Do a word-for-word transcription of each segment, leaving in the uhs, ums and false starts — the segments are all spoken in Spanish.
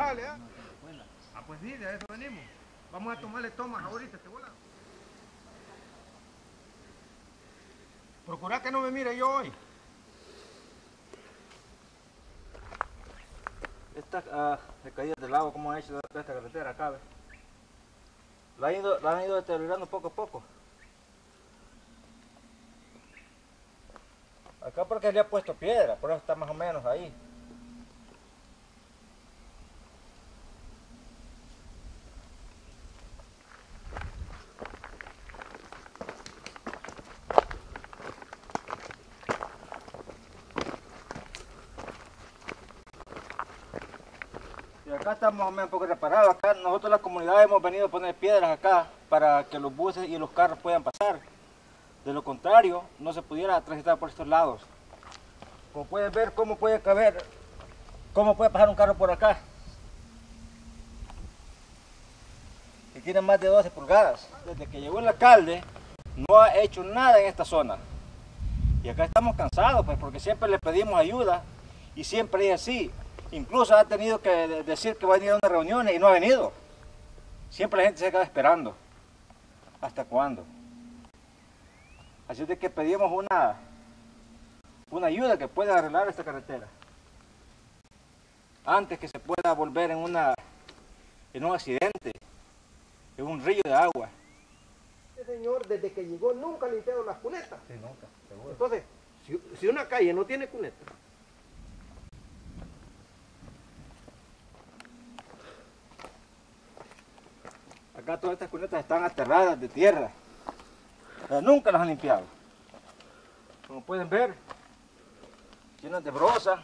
Dale, ¿eh? Ah, pues sí, de eso venimos. Vamos a tomarle tomas ahorita, este volado. Procura que no me mire yo hoy. Estas uh, caídas del agua, ¿cómo ha hecho esta carretera acá? ¿Ve? La, han ido, la han ido deteriorando poco a poco. Acá porque le ha puesto piedra, por eso está más o menos ahí. Y acá estamos un poco reparados. Acá nosotros la comunidad hemos venido a poner piedras acá para que los buses y los carros puedan pasar. De lo contrario, no se pudiera transitar por estos lados. Como pueden ver, cómo puede caber, cómo puede pasar un carro por acá. Y tiene más de doce pulgadas. Desde que llegó el alcalde, no ha hecho nada en esta zona. Y acá estamos cansados, pues, porque siempre le pedimos ayuda y siempre es así. Incluso ha tenido que decir que va a venir a unas reuniones y no ha venido. Siempre la gente se queda esperando. ¿Hasta cuándo? Así es de que pedimos una, una ayuda que pueda arreglar esta carretera. Antes que se pueda volver en, una, en un accidente, en un río de agua. Este señor desde que llegó nunca ha limpiado las cunetas. Sí, nunca, seguro. Entonces, si, si una calle no tiene cuneta, acá todas estas cunetas están aterradas de tierra. Pero nunca las han limpiado. Como pueden ver, llenas de brosa.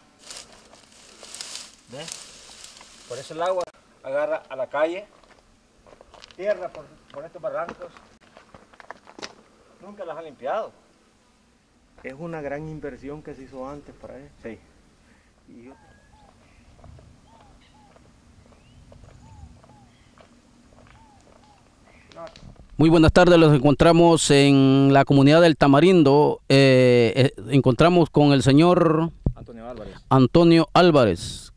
¿Ven? Por eso el agua agarra a la calle. Tierra por, por estos barrancos. Nunca las han limpiado. es una gran inversión que se hizo antes para eso. Sí. Y yo... Muy buenas tardes, los encontramos en la comunidad del Tamarindo. Eh, eh, encontramos con el señor Antonio Álvarez. Antonio Álvarez.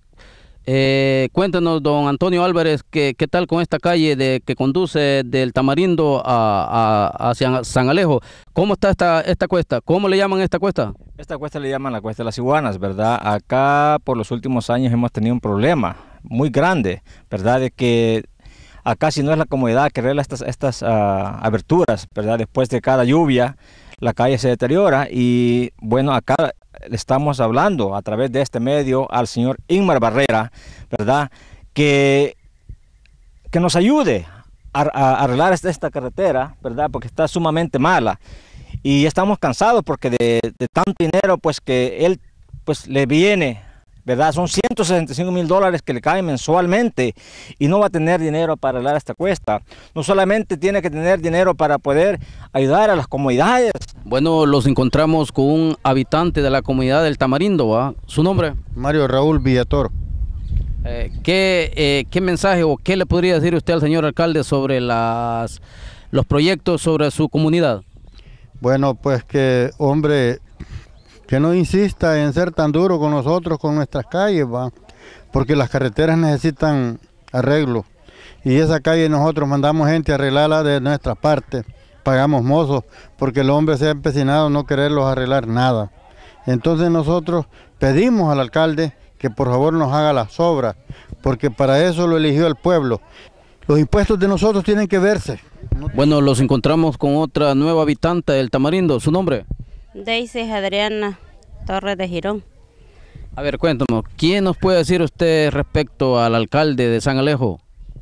Eh, cuéntanos, don Antonio Álvarez, ¿qué, qué tal con esta calle de, que conduce del Tamarindo a, a, hacia San Alejo? ¿Cómo está esta, esta cuesta? ¿Cómo le llaman esta cuesta? Esta cuesta le llaman la Cuesta de las Iguanas, ¿verdad? Acá por los últimos años hemos tenido un problema muy grande, ¿verdad? De que acá si no es la comunidad que arregla estas, estas uh, aberturas, ¿verdad? Después de cada lluvia, la calle se deteriora y bueno, acá le estamos hablando a través de este medio al señor Inmar Barrera, ¿verdad? Que, que nos ayude a, a arreglar esta, esta carretera, ¿verdad? Porque está sumamente mala y estamos cansados porque de, de tanto dinero pues que él pues le viene, ¿verdad? Son ciento sesenta y cinco mil dólares que le caen mensualmente y no va a tener dinero para arreglar esta cuesta. No solamente tiene que tener dinero para poder ayudar a las comunidades. Bueno, los encontramos con un habitante de la comunidad del Tamarindo, ¿va? ¿Su nombre? Mario Raúl Villatoro. Eh, ¿qué, eh, ¿Qué mensaje o qué le podría decir usted al señor alcalde sobre las, los proyectos sobre su comunidad? Bueno, pues que, hombre, que no insista en ser tan duro con nosotros, con nuestras calles, va, porque las carreteras necesitan arreglo. Y esa calle nosotros mandamos gente a arreglarla de nuestra parte, pagamos mozos, porque el hombre se ha empecinado en no quererlos arreglar nada. Entonces nosotros pedimos al alcalde que por favor nos haga las obras, porque para eso lo eligió el pueblo. Los impuestos de nosotros tienen que verse. Bueno, los encontramos con otra nueva habitante del Tamarindo. ¿Su nombre? Daisy Adriana Torres de Girón. A ver, cuéntanos, ¿quién nos puede decir usted respecto al alcalde de San Alejo?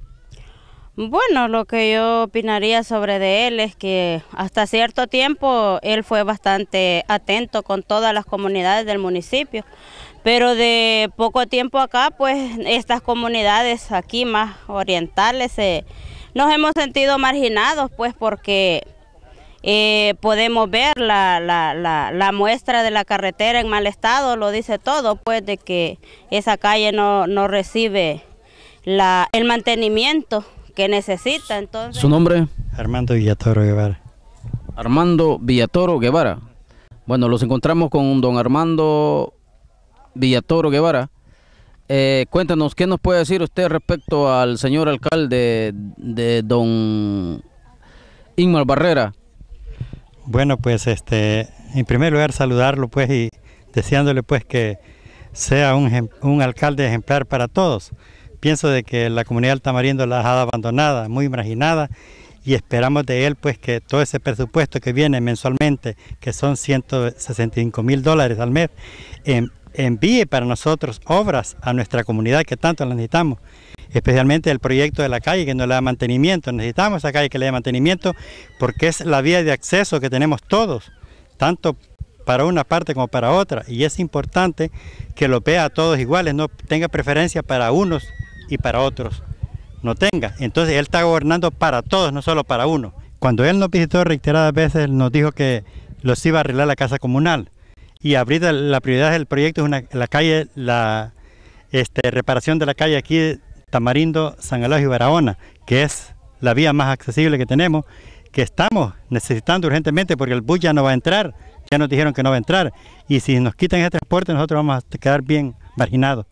Bueno, lo que yo opinaría sobre de él es que hasta cierto tiempo él fue bastante atento con todas las comunidades del municipio, pero de poco tiempo acá, pues estas comunidades aquí más orientales eh, nos hemos sentido marginados, pues porque eh, podemos ver la, la, la, la muestra de la carretera en mal estado, lo dice todo, pues de que esa calle no, no recibe la, el mantenimiento que necesita. Entonces... ¿Su nombre? Armando Villatoro Guevara. Armando Villatoro Guevara. Bueno, los encontramos con don Armando Villatoro Guevara. Eh, cuéntanos, ¿qué nos puede decir usted respecto al señor alcalde de don Inmar Barrera? Bueno, pues este, en primer lugar saludarlo pues y deseándole pues que sea un, un alcalde ejemplar para todos. Pienso de que la comunidad del Tamarindo la ha dejado abandonada, muy marginada, y esperamos de él pues que todo ese presupuesto que viene mensualmente, que son ciento sesenta y cinco mil dólares al mes, en, envíe para nosotros obras a nuestra comunidad que tanto la necesitamos, especialmente el proyecto de la calle que nos le da mantenimiento. Necesitamos esa calle que le dé mantenimiento porque es la vía de acceso que tenemos todos, tanto para una parte como para otra, y es importante que lo vea a todos iguales, no tenga preferencia para unos y para otros no tenga. Entonces él está gobernando para todos, no solo para uno. Cuando él nos visitó reiteradas veces, nos dijo que los iba a arreglar la casa comunal, y ahorita la prioridad del proyecto es una, la calle, la este, reparación de la calle aquí Tamarindo, San Alejo y Barahona, que es la vía más accesible que tenemos, que estamos necesitando urgentemente porque el bus ya no va a entrar, ya nos dijeron que no va a entrar, y si nos quitan ese transporte nosotros vamos a quedar bien marginados.